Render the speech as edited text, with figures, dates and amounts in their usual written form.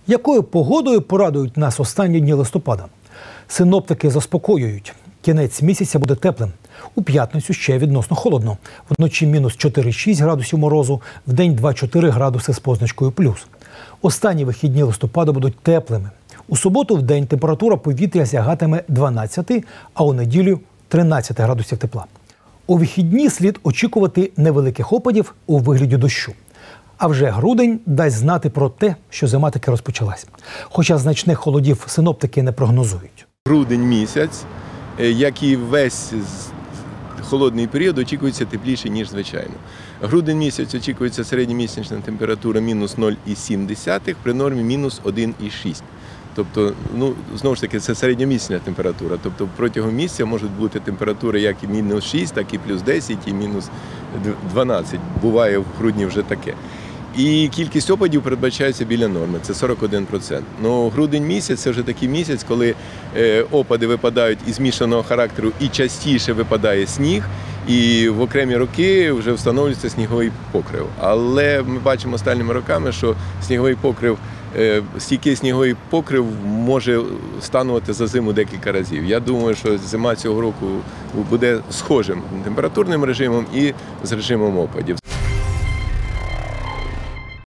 Якою погодою порадують нас останні дні листопада? Синоптики заспокоюють. Кінець місяця буде теплим. У п'ятницю ще відносно холодно. Вночі мінус 4,6 градусів морозу, вдень 2,4 градуси з позначкою плюс. Останні вихідні листопада будуть теплими. У суботу вдень температура повітря сягатиме 12, а у неділю – 13 градусів тепла. У вихідні слід очікувати невеликих опадів у вигляді дощу. А вже грудень дасть знати про те, що зима таки розпочалась. Хоча значних холодів синоптики не прогнозують. Грудень місяць, як і весь холодний період, очікується тепліше, ніж звичайно. Грудень місяць очікується середньомісячна температура мінус 0,7, при нормі мінус 1,6. Тобто, знову ж таки, це середньомісячна температура. Тобто протягом місяця можуть бути температури як і мінус 6, так і плюс 10, і мінус 12. Буває в грудні вже таке. І кількість опадів передбачається біля норми, це 41%. Но грудень місяць – це вже такий місяць, коли опади випадають із змішаного характеру і частіше випадає сніг, і в окремі роки вже встановлюється сніговий покрив. Але ми бачимо останніми роками, що стійкий сніговий покрив може станувати за зиму декілька разів. Я думаю, що зима цього року буде схожим температурним режимом і з режимом опадів.